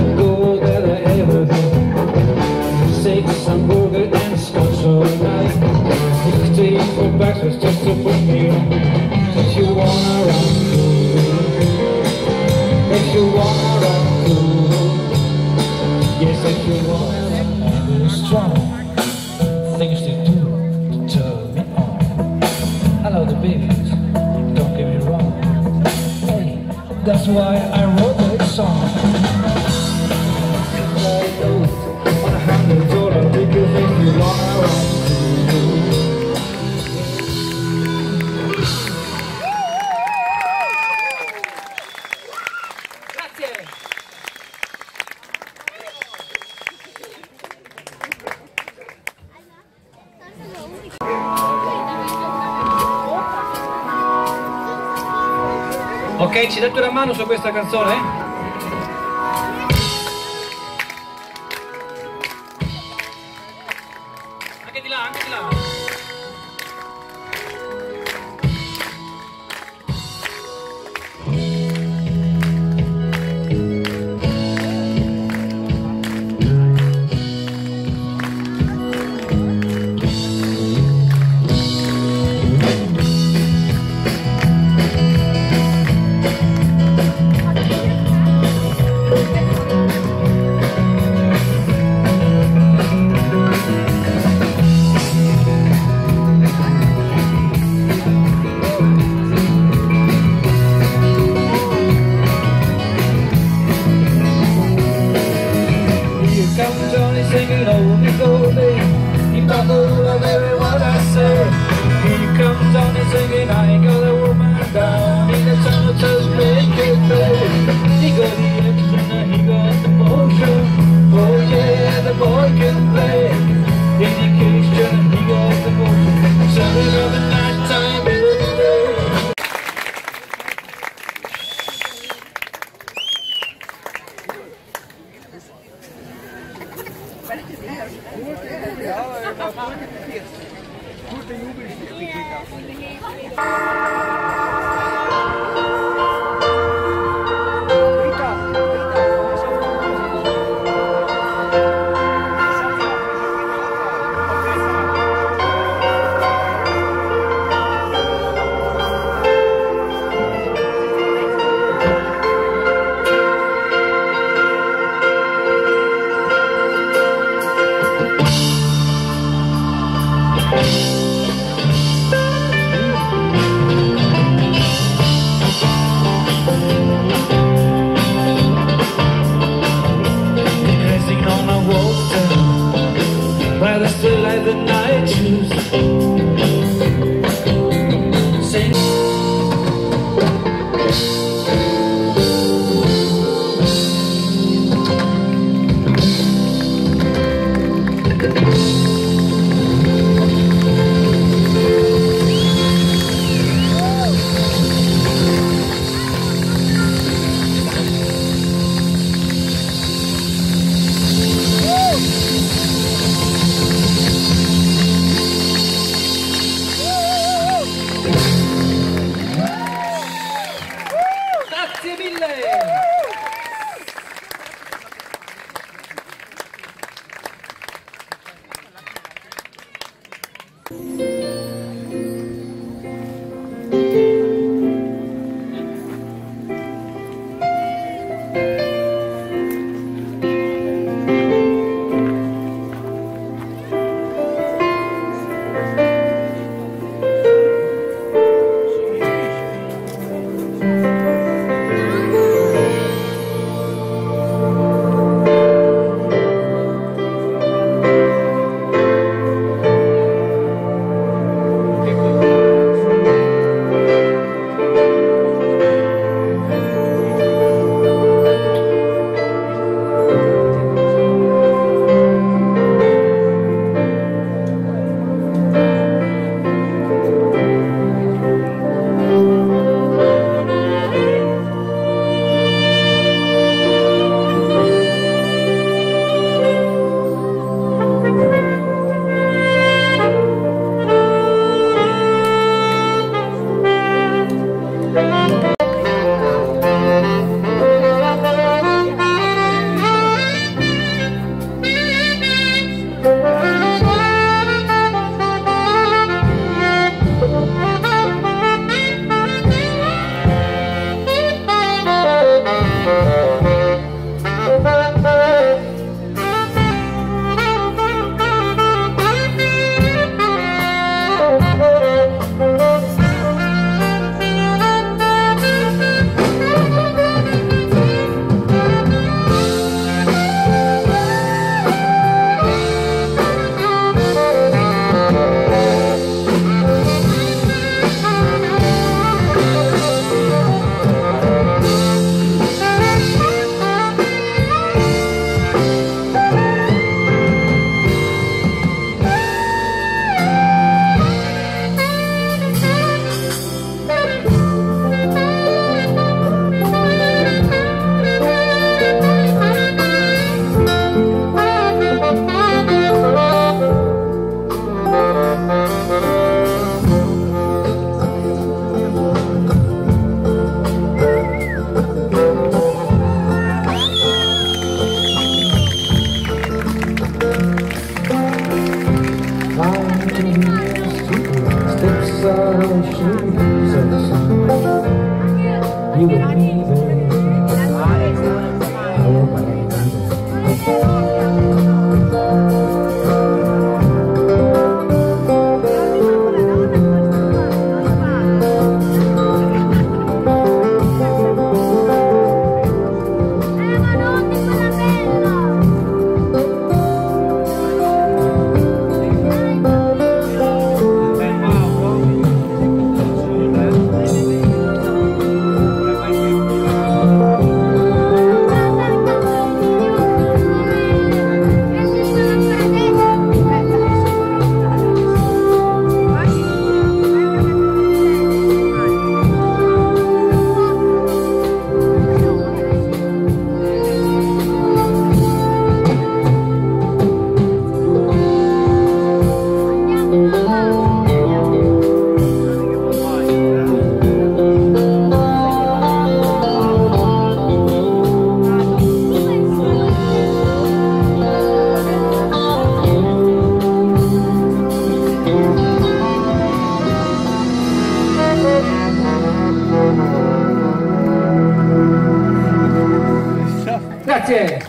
gold that I ever had. Steak, some burger and scotch all night. $15 for breakfast just to put me on. If you wanna rock cool, if you wanna rock cool, yes, if you wanna rock cool. Strong things to do to turn me on. I love the babies, don't get me wrong. Hey, that's why I wrote that song. I know on $100 because if you wanna rock cool. Ok, ci date una mano su questa canzone? Anche di là, anche di là. Singing Holy Holy, he buckled of every word I say. Here comes Johnny singing, I ain't got a woman down in the tunnel to make it play. He got the action and he got the motion. Oh yeah, the boy can play. Indication and he got the motion. Something of the night time in the day. Still like the night shoes. Sing. Grazie mille! You and me, grazie.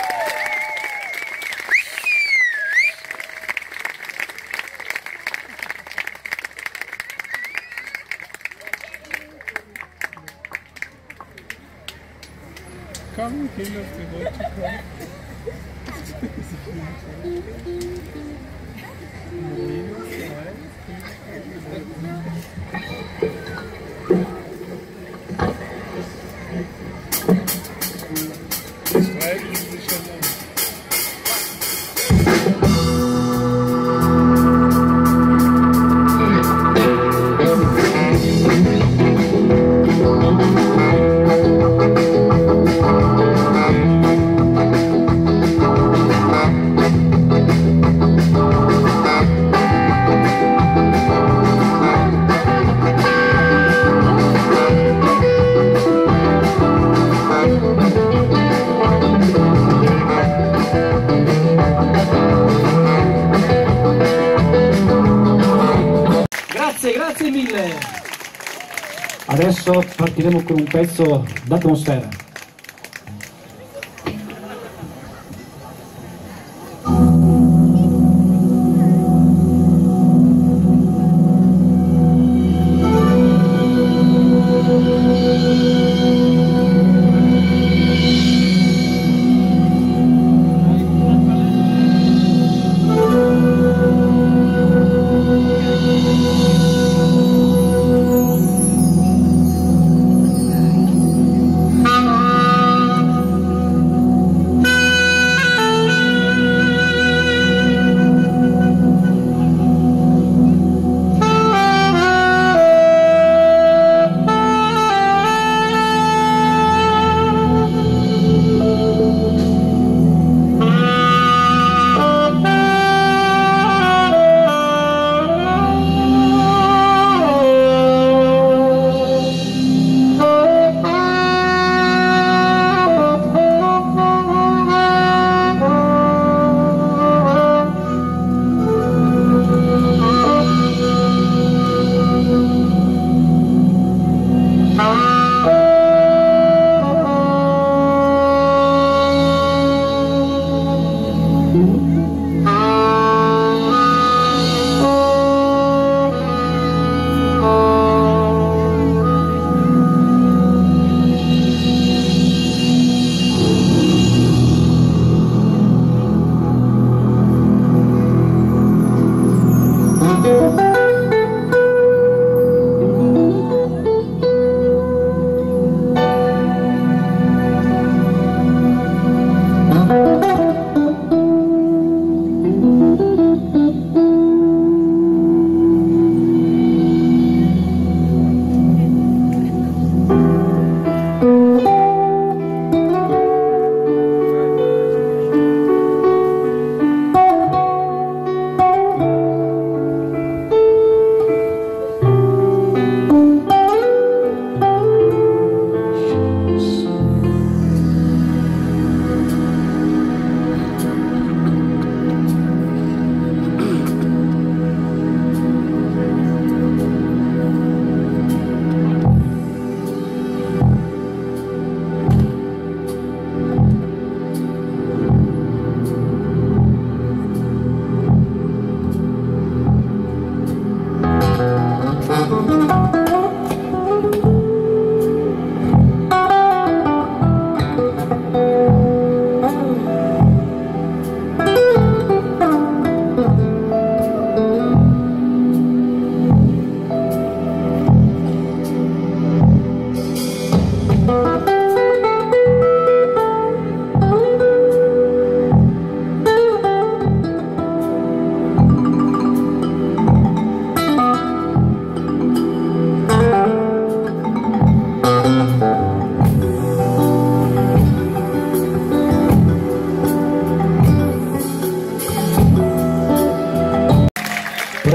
Komm, Kinder, die Leute kommen. Streiten sich schon an. Grazie mille. Adesso partiremo con un pezzo d'atmosfera.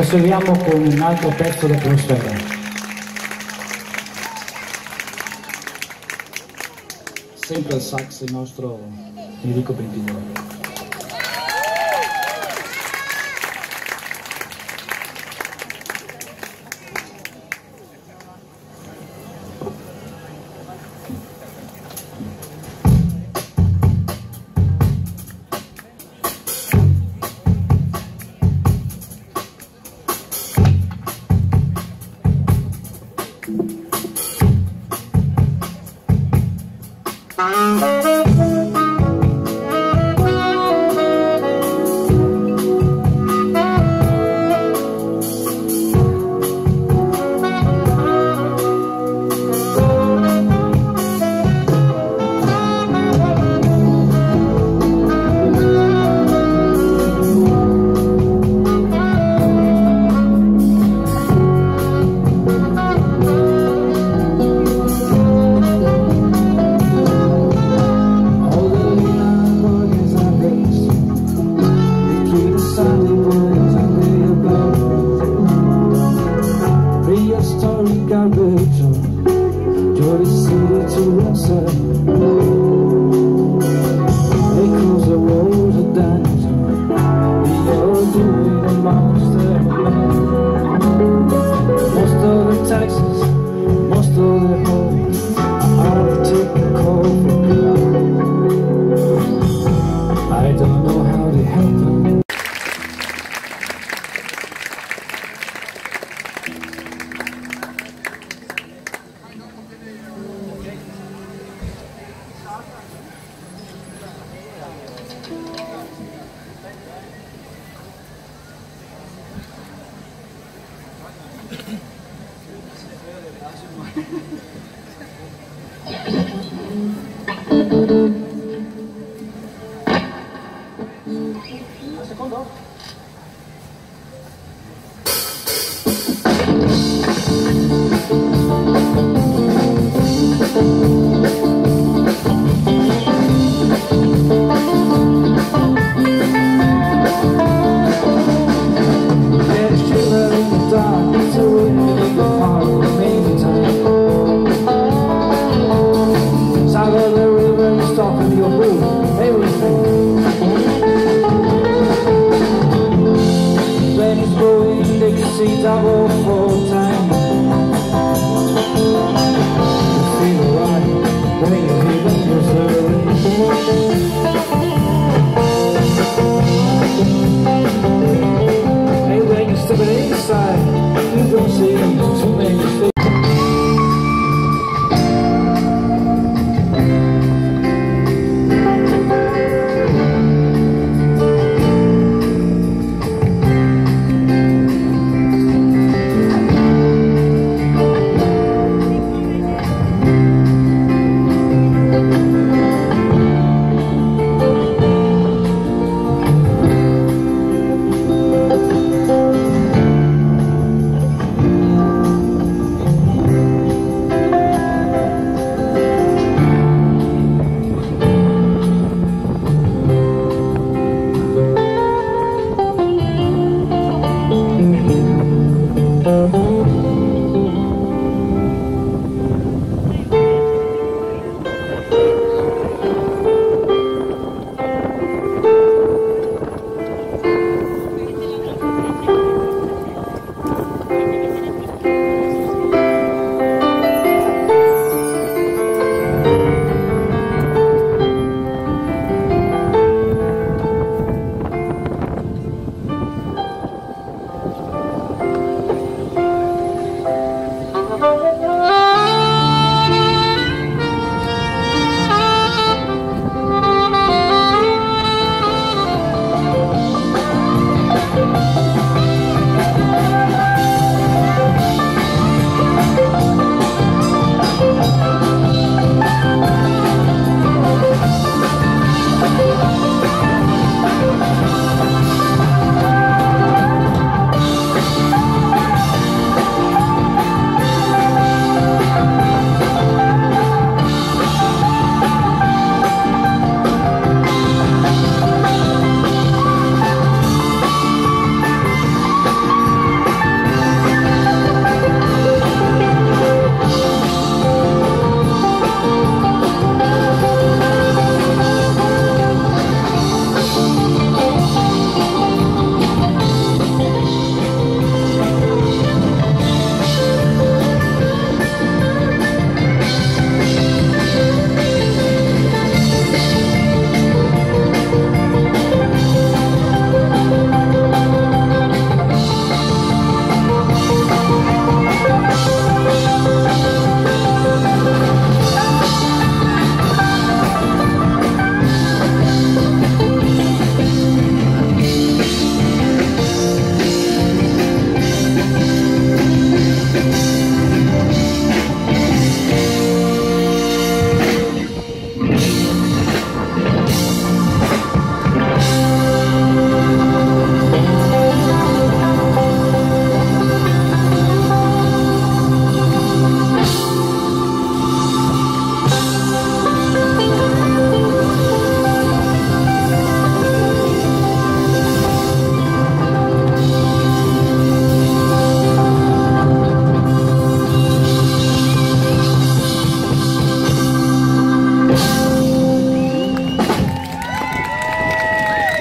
Proseguiamo con un altro pezzo d'atmosfera. Sempre al sax il nostro Enrico Pempinelli.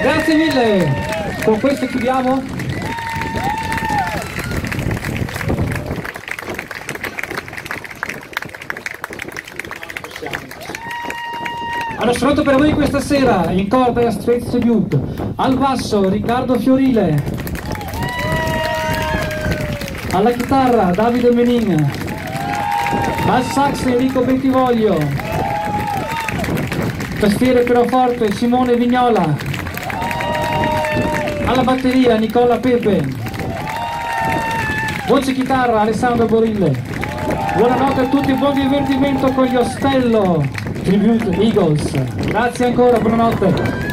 Grazie mille, con questo chiudiamo. Allo strumento per voi questa sera, in corda Straight Tribute, al basso Riccardo Fiorile, alla chitarra Davide Menin, al sax Enrico Bentivoglio, tastiere e pianoforte Simone Vignola, alla batteria Nicola Pepe, voce chitarra Alessandro Borille. Buonanotte a tutti, buon divertimento con gli Ostello Tribute Eagles. Grazie ancora, buonanotte.